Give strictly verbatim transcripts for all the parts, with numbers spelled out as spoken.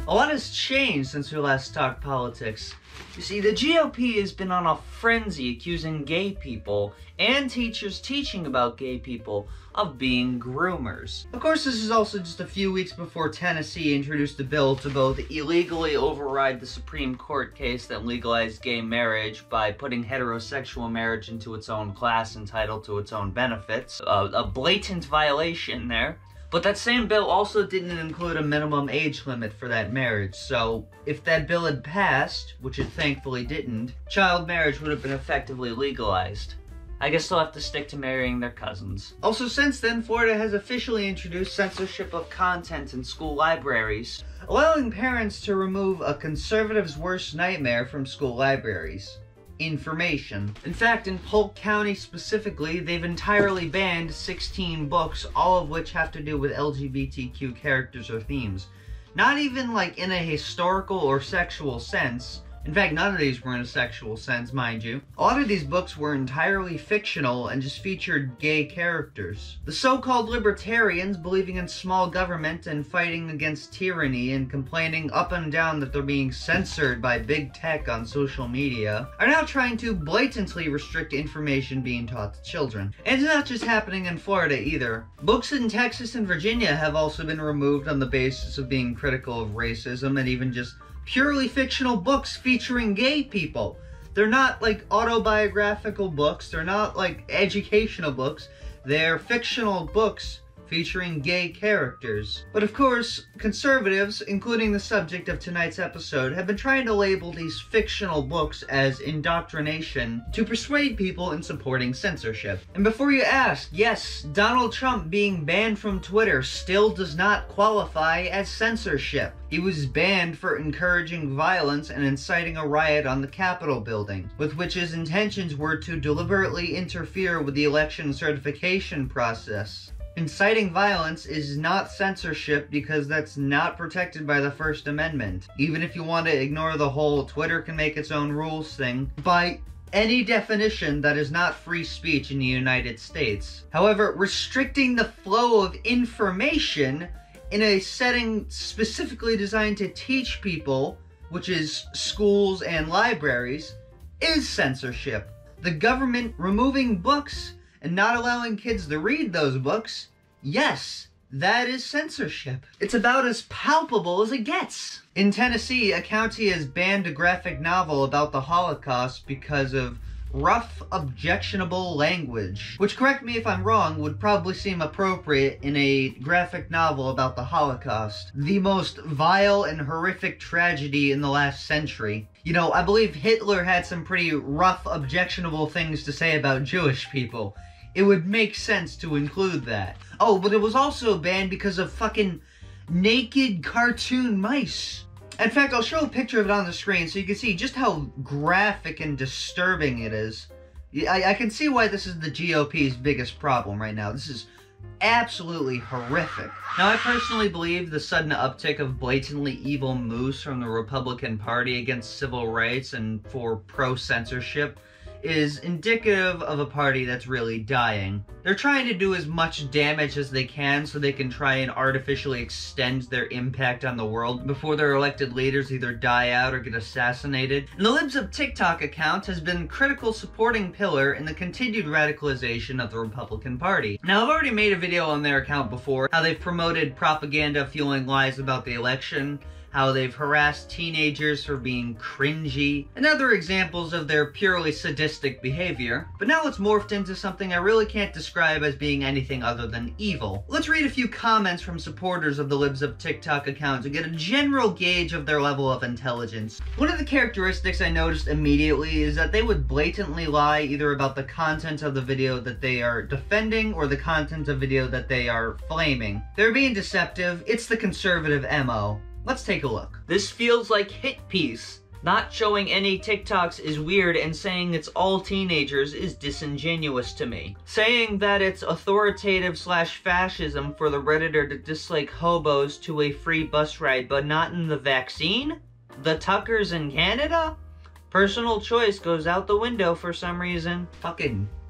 A lot has changed since we last talked politics. You see, the G O P has been on a frenzy accusing gay people and teachers teaching about gay people of being groomers. Of course, this is also just a few weeks before Tennessee introduced a bill to both illegally override the Supreme Court case that legalized gay marriage by putting heterosexual marriage into its own class entitled to its own benefits. Uh, a blatant violation there. But that same bill also didn't include a minimum age limit for that marriage, so if that bill had passed, which it thankfully didn't, child marriage would have been effectively legalized. I guess they'll have to stick to marrying their cousins. Also, since then, Florida has officially introduced censorship of content in school libraries, allowing parents to remove a conservative's worst nightmare from school libraries: information. In fact, in Polk County specifically, they've entirely banned sixteen books, all of which have to do with L G B T Q characters or themes. Not even like in a historical or sexual sense. In fact, none of these were in a sexual sense, mind you. A lot of these books were entirely fictional and just featured gay characters. The so-called libertarians, believing in small government and fighting against tyranny and complaining up and down that they're being censored by big tech on social media, are now trying to blatantly restrict information being taught to children. And it's not just happening in Florida either. Books in Texas and Virginia have also been removed on the basis of being critical of racism and even just purely fictional books featuring gay people. They're not like autobiographical books, they're not like educational books, they're fictional books featuring gay characters. But of course, conservatives, including the subject of tonight's episode, have been trying to label these fictional books as indoctrination to persuade people in supporting censorship. And before you ask, yes, Donald Trump being banned from Twitter still does not qualify as censorship. He was banned for encouraging violence and inciting a riot on the Capitol building, with which his intentions were to deliberately interfere with the election certification process. Inciting violence is not censorship because that's not protected by the First Amendment. Even if you want to ignore the whole Twitter can make its own rules thing, by any definition, that is not free speech in the United States. However, restricting the flow of information in a setting specifically designed to teach people, which is schools and libraries, is censorship. The government removing books and not allowing kids to read those books, yes, that is censorship. It's about as palpable as it gets. In Tennessee, a county has banned a graphic novel about the Holocaust because of rough, objectionable language. Which, correct me if I'm wrong, would probably seem appropriate in a graphic novel about the Holocaust. The most vile and horrific tragedy in the last century. You know, I believe Hitler had some pretty rough, objectionable things to say about Jewish people. It would make sense to include that. Oh, but it was also banned because of fucking naked cartoon mice. In fact, I'll show a picture of it on the screen so you can see just how graphic and disturbing it is. I, I can see why this is the G O P's biggest problem right now. This is absolutely horrific. Now, I personally believe the sudden uptick of blatantly evil moves from the Republican Party against civil rights and for pro-censorship is indicative of a party that's really dying. They're trying to do as much damage as they can so they can try and artificially extend their impact on the world before their elected leaders either die out or get assassinated. And the Libs of TikTok account has been a critical supporting pillar in the continued radicalization of the Republican Party. Now, I've already made a video on their account before, how they've promoted propaganda fueling lies about the election, how they've harassed teenagers for being cringy, and other examples of their purely sadistic behavior. But now it's morphed into something I really can't describe as being anything other than evil. Let's read a few comments from supporters of the Libs of TikTok account to get a general gauge of their level of intelligence. One of the characteristics I noticed immediately is that they would blatantly lie either about the content of the video that they are defending or the content of video that they are flaming. They're being deceptive. It's the conservative M O. Let's take a look. This feels like hit piece. Not showing any TikToks is weird, and saying it's all teenagers is disingenuous to me. Saying that it's authoritative slash fascism for the Redditor to dislike hobos to a free bus ride, but not in the vaccine? The Tuckers in Canada? Personal choice goes out the window for some reason. Fucking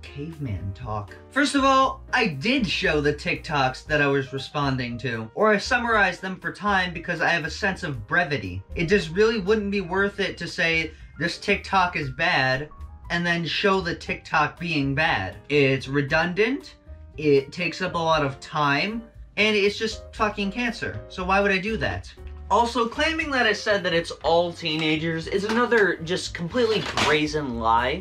caveman talk. First of all, I did show the TikToks that I was responding to, or I summarized them for time because I have a sense of brevity. It just really wouldn't be worth it to say this TikTok is bad and then show the TikTok being bad. It's redundant, it takes up a lot of time, and it's just fucking cancer. So why would I do that? Also, claiming that I said that it's all teenagers is another just completely brazen lie.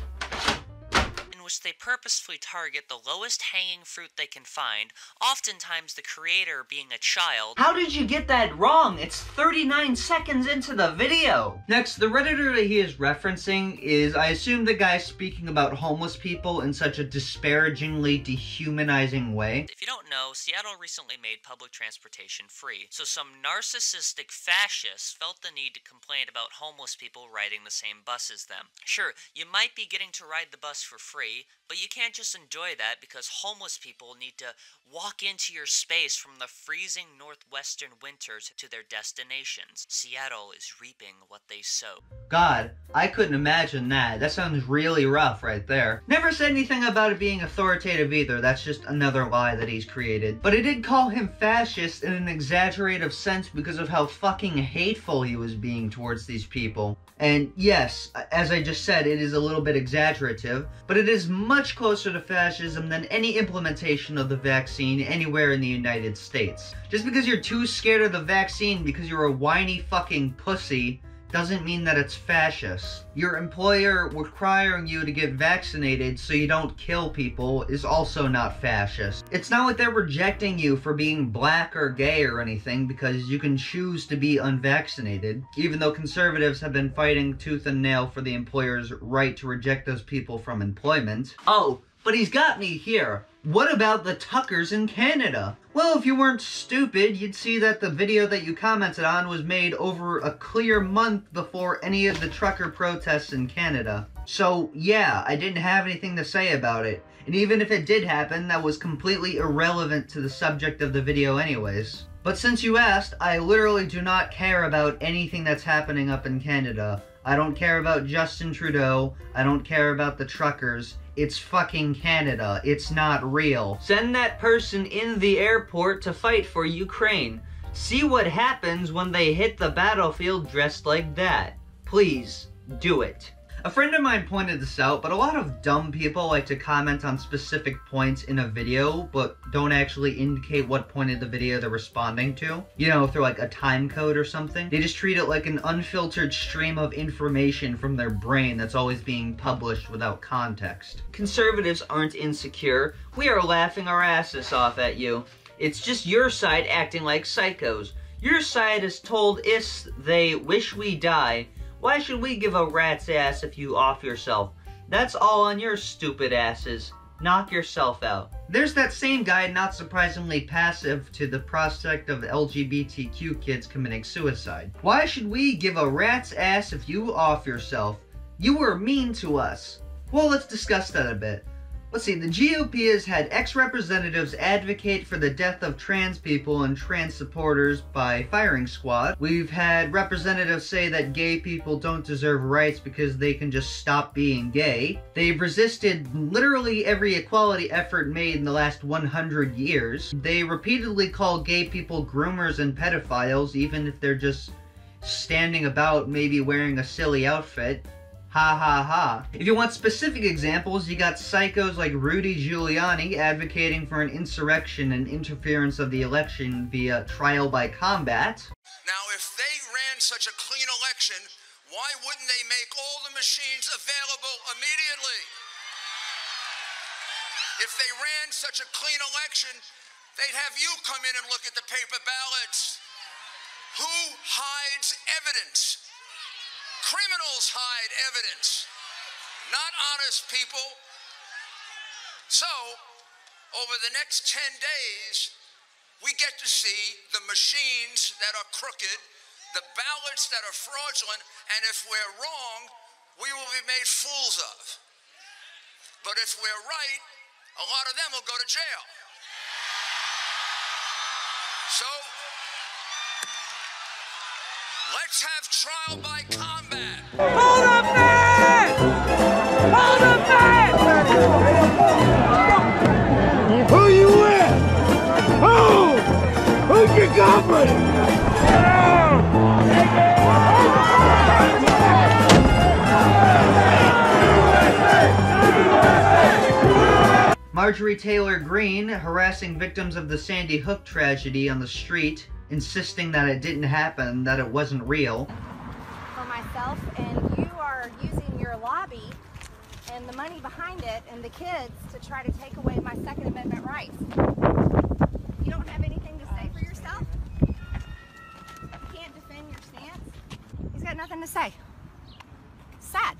In which they purposefully target the lowest hanging fruit they can find, oftentimes the creator being a child. How did you get that wrong? It's thirty-nine seconds into the video! Next, the Redditor that he is referencing is, I assume, the guy speaking about homeless people in such a disparagingly dehumanizing way. If you don't know, Seattle recently made public transportation free, so some narcissistic fascists felt the need to complain about homeless people riding the same bus as them. Sure, you might be getting to ride the bus for free, but you can't just enjoy that because homeless people need to walk into your space from the freezing northwestern winters to their destinations. Seattle is reaping what they sow. God, I couldn't imagine that. That sounds really rough right there. Never said anything about it being authoritative either. That's just another lie that he's created. But I did call him fascist in an exaggerative sense because of how fucking hateful he was being towards these people. And yes, as I just said, it is a little bit exaggerative, but it is much closer to fascism than any implementation of the vaccine anywhere in the United States. Just because you're too scared of the vaccine because you're a whiny fucking pussy doesn't mean that it's fascist. Your employer requiring you to get vaccinated so you don't kill people is also not fascist. It's not like they're rejecting you for being black or gay or anything because you can choose to be unvaccinated, even though conservatives have been fighting tooth and nail for the employer's right to reject those people from employment. Oh, but he's got me here. What about the Tuckers in Canada? Well, if you weren't stupid, you'd see that the video that you commented on was made over a clear month before any of the trucker protests in Canada. So, yeah, I didn't have anything to say about it. And even if it did happen, that was completely irrelevant to the subject of the video anyways. But since you asked, I literally do not care about anything that's happening up in Canada. I don't care about Justin Trudeau. I don't care about the truckers. It's fucking Canada. It's not real. Send that person in the airport to fight for Ukraine. See what happens when they hit the battlefield dressed like that. Please, do it. A friend of mine pointed this out, but a lot of dumb people like to comment on specific points in a video, but don't actually indicate what point of the video they're responding to. You know, through like a time code or something. They just treat it like an unfiltered stream of information from their brain that's always being published without context. Conservatives aren't insecure. We are laughing our asses off at you. It's just your side acting like psychos. Your side has told us they wish we die. Why should we give a rat's ass if you off yourself? That's all on your stupid asses. Knock yourself out. There's that same guy not surprisingly passive to the prospect of L G B T Q kids committing suicide. Why should we give a rat's ass if you off yourself? You were mean to us. Well, let's discuss that a bit. Let's see, the G O P has had ex-representatives advocate for the death of trans people and trans supporters by firing squad. We've had representatives say that gay people don't deserve rights because they can just stop being gay. They've resisted literally every equality effort made in the last one hundred years. They repeatedly call gay people groomers and pedophiles, even if they're just standing about maybe wearing a silly outfit. Ha ha ha. If you want specific examples, you got psychos like Rudy Giuliani advocating for an insurrection and interference of the election via trial by combat. Now, if they ran such a clean election, why wouldn't they make all the machines available immediately? If they ran such a clean election, they'd have you come in and look at the paper ballots. Who hides evidence? Criminals hide evidence, not honest people. So, over the next ten days, we get to see the machines that are crooked, the ballots that are fraudulent, and if we're wrong, we will be made fools of. But if we're right, a lot of them will go to jail. So, let's have trial by combat. Hold up, man! Hold up, man! Who you with? Who? Who's your company? Marjorie Taylor Greene harassing victims of the Sandy Hook tragedy on the street, insisting that it didn't happen, that it wasn't real. For myself, and you are using your lobby and the money behind it and the kids to try to take away my Second Amendment rights. You don't have anything to say for yourself? You can't defend your stance? He's got nothing to say. Sad.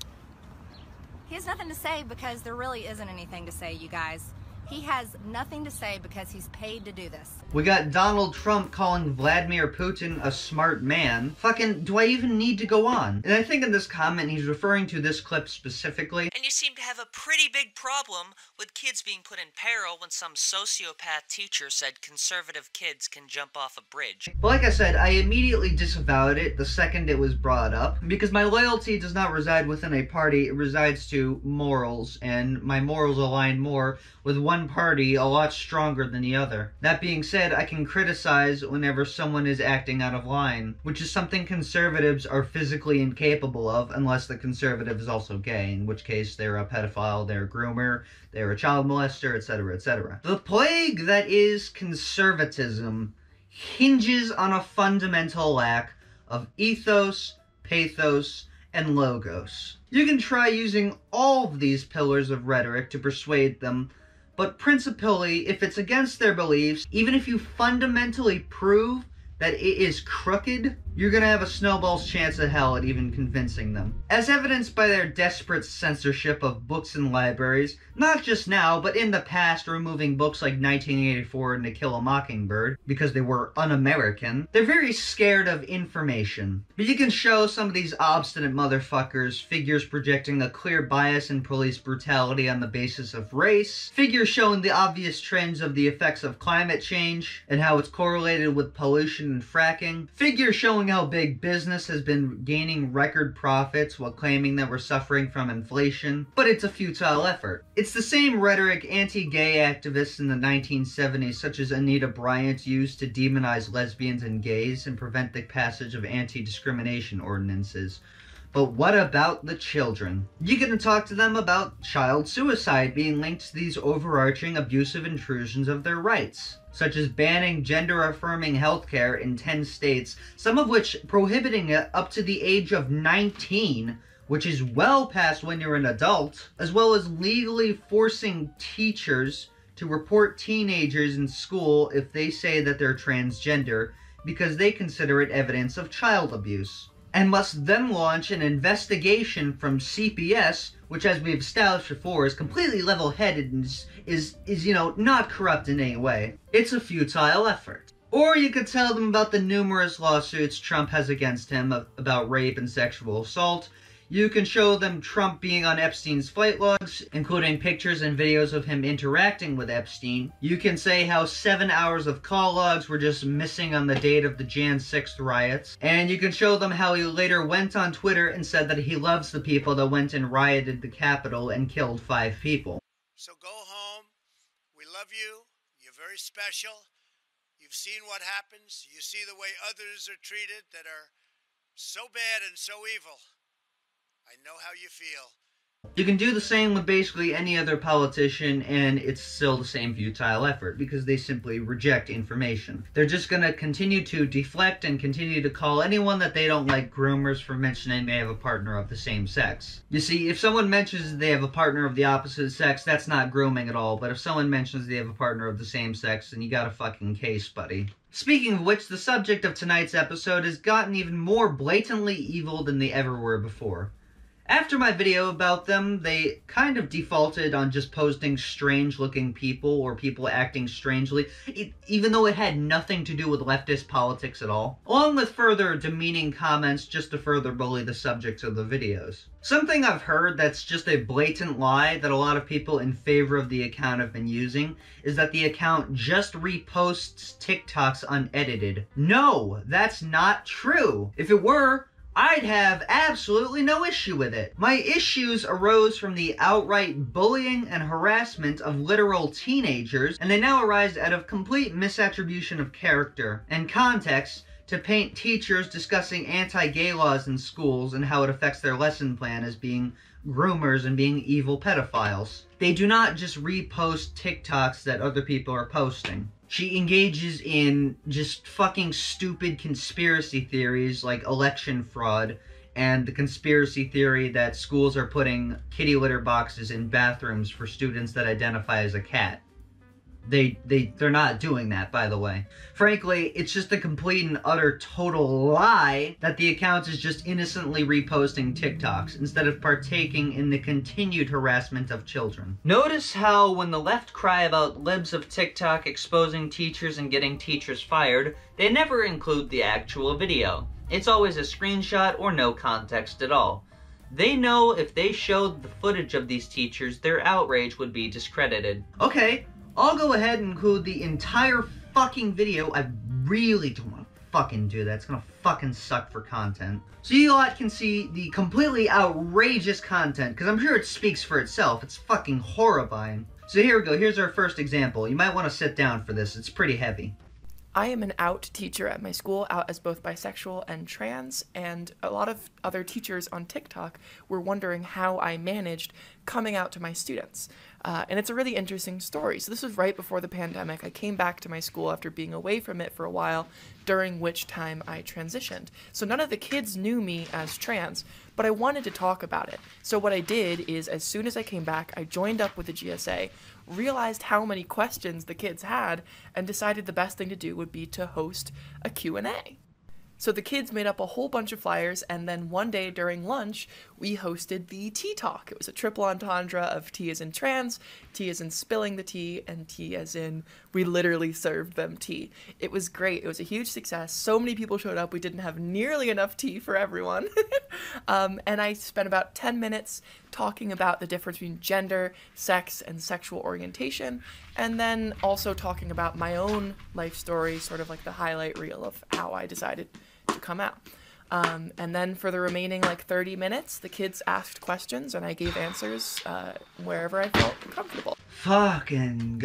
He has nothing to say because there really isn't anything to say, you guys. He has nothing to say because he's paid to do this. We got Donald Trump calling Vladimir Putin a smart man. Fucking, do I even need to go on? And I think in this comment he's referring to this clip specifically. And you seem to have a pretty big problem with kids being put in peril when some sociopath teacher said conservative kids can jump off a bridge. But like I said, I immediately disavowed it the second it was brought up, because my loyalty does not reside within a party, it resides to morals, and my morals align more with one party a lot stronger than the other. That being said, I can criticize whenever someone is acting out of line, which is something conservatives are physically incapable of, unless the conservative is also gay, in which case they're a pedophile, they're a groomer, they're a child molester, et cetera, et cetera. The plague that is conservatism hinges on a fundamental lack of ethos, pathos, and logos. You can try using all of these pillars of rhetoric to persuade them, but principally, if it's against their beliefs, even if you fundamentally prove that it is crooked, you're gonna have a snowball's chance of hell at even convincing them. As evidenced by their desperate censorship of books in libraries, not just now, but in the past, removing books like nineteen eighty-four and To Kill a Mockingbird because they were un-American. They're very scared of information. But you can show some of these obstinate motherfuckers figures projecting a clear bias in police brutality on the basis of race, figures showing the obvious trends of the effects of climate change and how it's correlated with pollution and fracking, figures showing how big business has been gaining record profits while claiming that we're suffering from inflation, but it's a futile effort. It's the same rhetoric anti-gay activists in the nineteen seventies, such as Anita Bryant, used to demonize lesbians and gays and prevent the passage of anti-discrimination ordinances. But what about the children? You're gonna talk to them about child suicide being linked to these overarching abusive intrusions of their rights, such as banning gender-affirming healthcare in ten states, some of which prohibiting it up to the age of nineteen, which is well past when you're an adult, as well as legally forcing teachers to report teenagers in school if they say that they're transgender, because they consider it evidence of child abuse, and must then launch an investigation from C P S, which, as we've established before, is completely level-headed and is, is, is, you know, not corrupt in any way. It's a futile effort. Or you could tell them about the numerous lawsuits Trump has against him about rape and sexual assault. You can show them Trump being on Epstein's flight logs, including pictures and videos of him interacting with Epstein. You can say how seven hours of call logs were just missing on the date of the January sixth riots. And you can show them how he later went on Twitter and said that he loves the people that went and rioted the Capitol and killed five people. So go home. We love you. You're very special. You've seen what happens. You see the way others are treated that are so bad and so evil. I know how you feel. You can do the same with basically any other politician, and it's still the same futile effort, because they simply reject information. They're just gonna continue to deflect and continue to call anyone that they don't like groomers for mentioning they have a partner of the same sex. You see, if someone mentions they have a partner of the opposite sex, that's not grooming at all, but if someone mentions they have a partner of the same sex, then you got a fucking case, buddy. Speaking of which, the subject of tonight's episode has gotten even more blatantly evil than they ever were before. After my video about them, they kind of defaulted on just posting strange-looking people or people acting strangely, it, even though it had nothing to do with leftist politics at all, along with further demeaning comments just to further bully the subjects of the videos. Something I've heard that's just a blatant lie that a lot of people in favor of the account have been using is that the account just reposts TikToks unedited. No, that's not true. If it were, I'd have absolutely no issue with it. My issues arose from the outright bullying and harassment of literal teenagers, and they now arise out of complete misattribution of character and context to paint teachers discussing anti-gay laws in schools and how it affects their lesson plan as being groomers and being evil pedophiles. They do not just repost TikToks that other people are posting. She engages in just fucking stupid conspiracy theories like election fraud and the conspiracy theory that schools are putting kitty litter boxes in bathrooms for students that identify as a cat. They, they, they're not doing that, by the way. Frankly, it's just a complete and utter total lie that the account is just innocently reposting TikToks instead of partaking in the continued harassment of children. Notice how when the left cry about libs of TikTok exposing teachers and getting teachers fired, they never include the actual video. It's always a screenshot or no context at all. They know if they showed the footage of these teachers, their outrage would be discredited. Okay, I'll go ahead and include the entire fucking video. I really don't want to fucking do that. It's gonna fucking suck for content. So you lot can see the completely outrageous content, because I'm sure it speaks for itself. It's fucking horrifying. So here we go. Here's our first example. You might want to sit down for this. It's pretty heavy. I am an out teacher at my school, out as both bisexual and trans, and a lot of other teachers on TikTok were wondering how I managed coming out to my students. Uh, and it's a really interesting story. So this was right before the pandemic. I came back to my school after being away from it for a while, during which time I transitioned. So none of the kids knew me as trans, but I wanted to talk about it. So what I did is, as soon as I came back, I joined up with the G S A, realized how many questions the kids had, and decided the best thing to do would be to host a Q and A. So the kids made up a whole bunch of flyers, and then one day during lunch, we hosted the tea talk. It was a triple entendre of T as in trans, T as in spilling the tea, and T as in we literally served them tea. It was great. It was a huge success. So many people showed up. We didn't have nearly enough tea for everyone. um, and I spent about ten minutes talking about the difference between gender, sex, and sexual orientation, and then also talking about my own life story, sort of like the highlight reel of how I decided to come out. Um, and then for the remaining like thirty minutes, the kids asked questions and I gave answers uh, wherever I felt comfortable. Fucking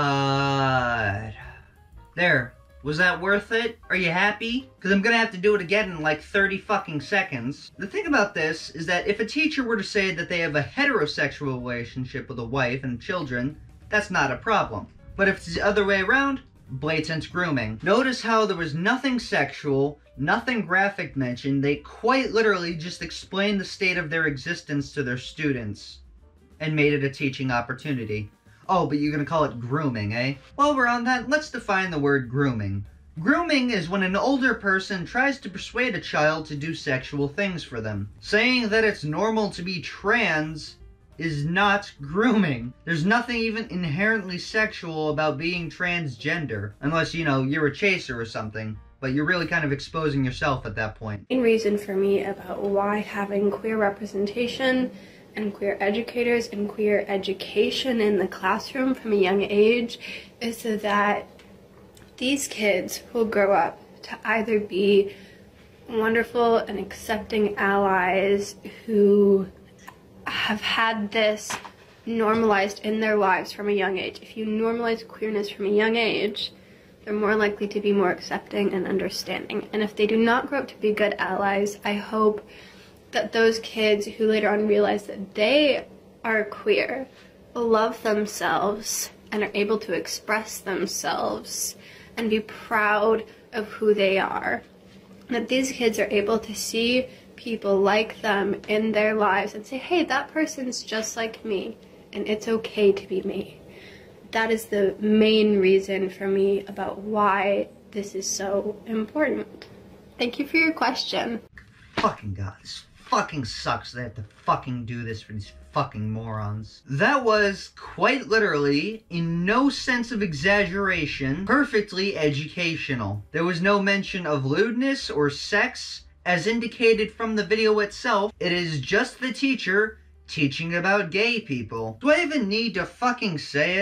God. There. Was that worth it? Are you happy? Because I'm gonna have to do it again in like thirty fucking seconds. The thing about this is that if a teacher were to say that they have a heterosexual relationship with a wife and children, that's not a problem. But if it's the other way around, blatant grooming. Notice how there was nothing sexual, nothing graphic mentioned. They quite literally just explained the state of their existence to their students and made it a teaching opportunity. Oh, but you're gonna call it grooming, eh? While we're on that, let's define the word grooming. Grooming is when an older person tries to persuade a child to do sexual things for them. Saying that it's normal to be trans is not grooming. There's nothing even inherently sexual about being transgender, unless, you know, you're a chaser or something. But you're really kind of exposing yourself at that point. The main reason for me about why having queer representation and queer educators and queer education in the classroom from a young age is so that these kids will grow up to either be wonderful and accepting allies who have had this normalized in their lives from a young age. If you normalize queerness from a young age, they're more likely to be more accepting and understanding. And if they do not grow up to be good allies, I hope that those kids who later on realize that they are queer will love themselves and are able to express themselves and be proud of who they are. And that these kids are able to see people like them in their lives and say, hey, that person's just like me, and it's okay to be me. That is the main reason for me about why this is so important. Thank you for your question. Fucking God, this fucking sucks they have to fucking do this for these fucking morons. That was, quite literally, in no sense of exaggeration, perfectly educational. There was no mention of lewdness or sex, as indicated from the video itself. It is just the teacher teaching about gay people. Do I even need to fucking say it?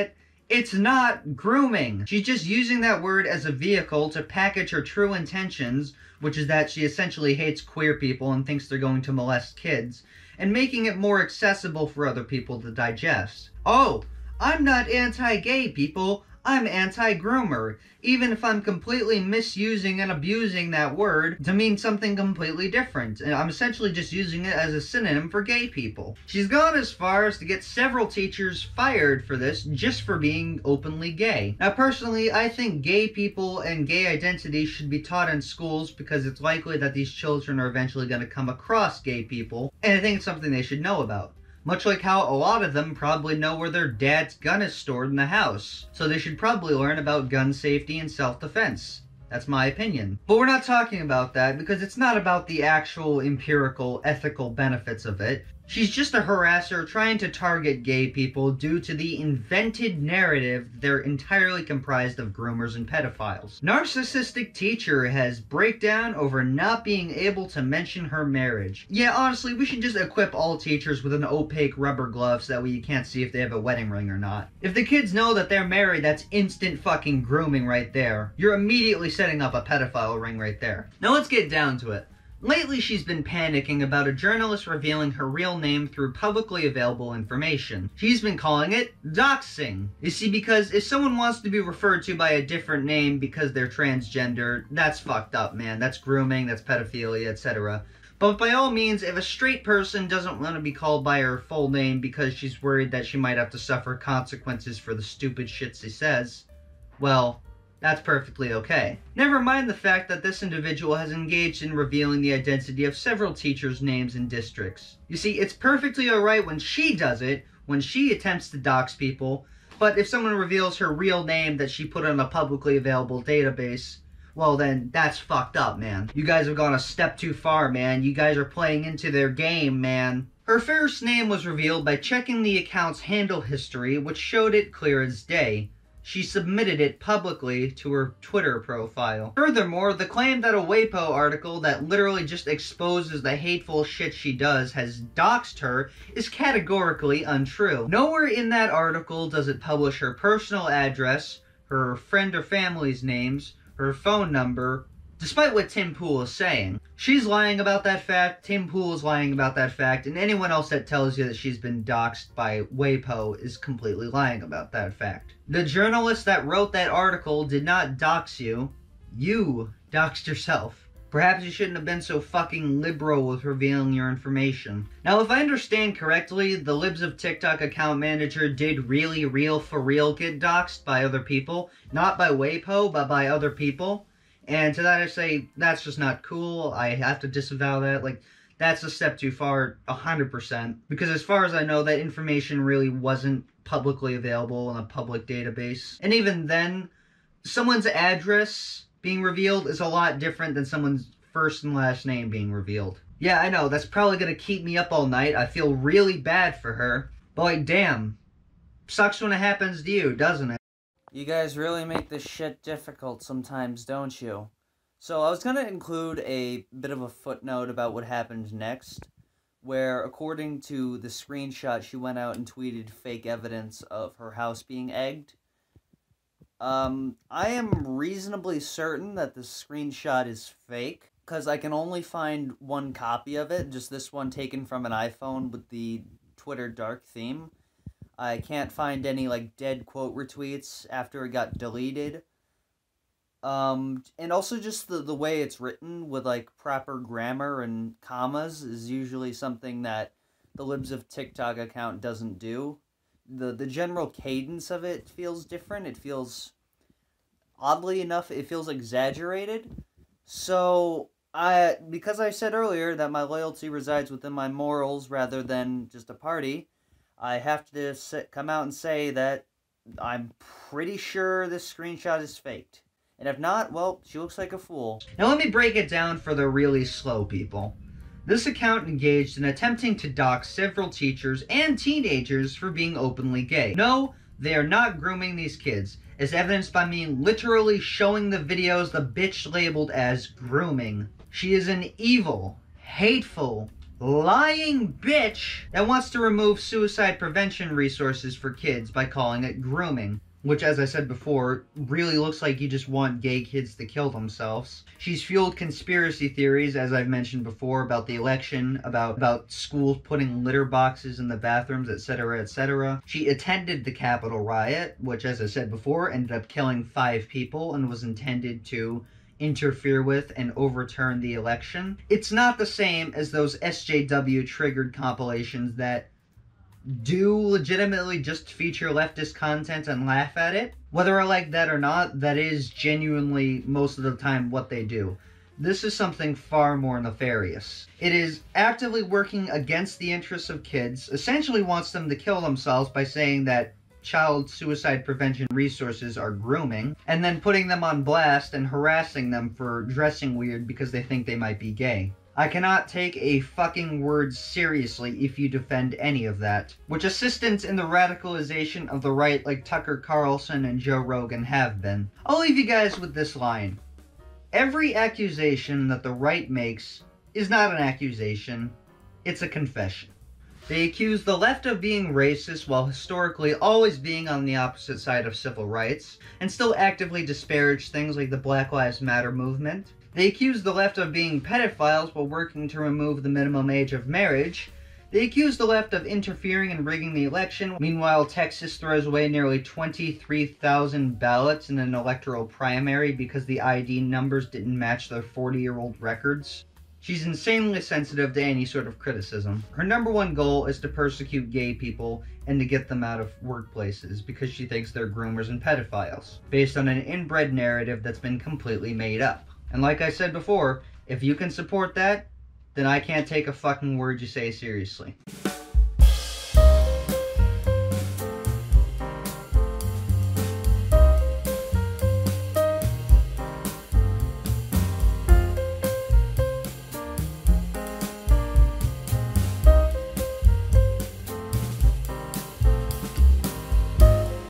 It's not grooming. She's just using that word as a vehicle to package her true intentions, which is that she essentially hates queer people and thinks they're going to molest kids, and making it more accessible for other people to digest. Oh, I'm not anti-gay, people. I'm anti-groomer, even if I'm completely misusing and abusing that word to mean something completely different. And I'm essentially just using it as a synonym for gay people. She's gone as far as to get several teachers fired for this just for being openly gay. Now, personally, I think gay people and gay identity should be taught in schools because it's likely that these children are eventually going to come across gay people, and I think it's something they should know about. Much like how a lot of them probably know where their dad's gun is stored in the house. So they should probably learn about gun safety and self-defense. That's my opinion. But we're not talking about that because it's not about the actual empirical, ethical benefits of it. She's just a harasser trying to target gay people due to the invented narrative that they're entirely comprised of groomers and pedophiles. Narcissistic teacher has breakdown over not being able to mention her marriage. Yeah, honestly, we should just equip all teachers with an opaque rubber glove so that way you can't see if they have a wedding ring or not. If the kids know that they're married, that's instant fucking grooming right there. You're immediately setting up a pedophile ring right there. Now let's get down to it. Lately, she's been panicking about a journalist revealing her real name through publicly available information. She's been calling it doxing. You see, because if someone wants to be referred to by a different name because they're transgender, that's fucked up, man. That's grooming, that's pedophilia, et cetera. But by all means, if a straight person doesn't want to be called by her full name because she's worried that she might have to suffer consequences for the stupid shit she says, well, that's perfectly okay. Never mind the fact that this individual has engaged in revealing the identity of several teachers' names and districts. You see, it's perfectly alright when she does it, when she attempts to dox people, but if someone reveals her real name that she put on a publicly available database, well then, that's fucked up, man. You guys have gone a step too far, man. You guys are playing into their game, man. Her first name was revealed by checking the account's handle history, which showed it clear as day. She submitted it publicly to her Twitter profile. Furthermore, the claim that a WAPO article that literally just exposes the hateful shit she does has doxed her is categorically untrue. Nowhere in that article does it publish her personal address, her friend or family's names, her phone number, despite what Tim Pool is saying. She's lying about that fact, Tim Pool is lying about that fact, and anyone else that tells you that she's been doxed by WAPO is completely lying about that fact. The journalist that wrote that article did not dox you. You doxed yourself. Perhaps you shouldn't have been so fucking liberal with revealing your information. Now, if I understand correctly, the Libs of TikTok account manager did really, real, for real get doxed by other people. Not by WAPO, but by other people. And to that I say, that's just not cool. I have to disavow that. Like, that's a step too far, one hundred percent. Because as far as I know, that information really wasn't publicly available in a public database. And even then, someone's address being revealed is a lot different than someone's first and last name being revealed. Yeah, I know, that's probably gonna keep me up all night. I feel really bad for her. But like, damn. Sucks when it happens to you, doesn't it? You guys really make this shit difficult sometimes, don't you? So I was gonna include a bit of a footnote about what happened next, where according to the screenshot, she went out and tweeted fake evidence of her house being egged. Um, I am reasonably certain that the screenshot is fake, because I can only find one copy of it, just this one taken from an iPhone with the Twitter dark theme. I can't find any, like, dead quote retweets after it got deleted. Um, and also just the, the way it's written with, like, proper grammar and commas is usually something that the Libs of TikTok account doesn't do. The, the general cadence of it feels different. It feels, oddly enough, it feels exaggerated. So, I, because I said earlier that my loyalty resides within my morals rather than just a party, I have to sit, come out and say that I'm pretty sure this screenshot is faked. And if not, well, she looks like a fool. Now let me break it down for the really slow people. This account engaged in attempting to dox several teachers and teenagers for being openly gay. No, they are not grooming these kids, as evidenced by me literally showing the videos the bitch labeled as grooming. She is an evil, hateful, lying bitch that wants to remove suicide prevention resources for kids by calling it grooming. which, as I said before, really looks like you just want gay kids to kill themselves. She's fueled conspiracy theories, as I've mentioned before, about the election, about, about schools putting litter boxes in the bathrooms, et cetera, et cetera. She attended the Capitol riot, which, as I said before, ended up killing five people and was intended to interfere with and overturn the election. It's not the same as those S J W-triggered compilations that do legitimately just feature leftist content and laugh at it. Whether I like that or not, that is genuinely most of the time what they do. This is something far more nefarious. It is actively working against the interests of kids, essentially wants them to kill themselves by saying that child suicide prevention resources are grooming, and then putting them on blast and harassing them for dressing weird because they think they might be gay. I cannot take a fucking word seriously if you defend any of that. Which assistants in the radicalization of the right like Tucker Carlson and Joe Rogan have been. I'll leave you guys with this line. Every accusation that the right makes is not an accusation, it's a confession. They accuse the left of being racist while historically always being on the opposite side of civil rights, and still actively disparage things like the Black Lives Matter movement. They accuse the left of being pedophiles while working to remove the minimum age of marriage. They accuse the left of interfering and rigging the election. Meanwhile, Texas throws away nearly twenty-three thousand ballots in an electoral primary because the I D numbers didn't match their forty-year-old records. She's insanely sensitive to any sort of criticism. Her number one goal is to persecute gay people and to get them out of workplaces because she thinks they're groomers and pedophiles, based on an inbred narrative that's been completely made up. And like I said before, if you can support that, then I can't take a fucking word you say seriously.